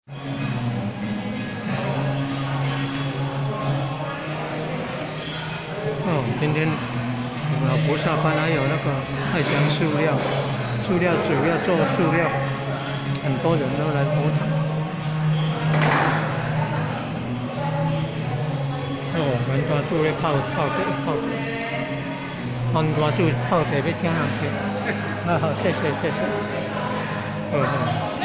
哦，今天老婆下班，还有那个爱香塑料主要做塑料，很多人都来捧场。哦，南瓜煮咧泡茶，南瓜煮泡茶要请人吃。好，谢谢。好。